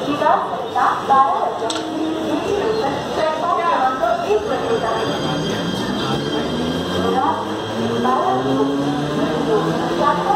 विकास संहिता 12 platform क्रमांक 1 वर येत आहे। 12 प्लॅटफॉर्म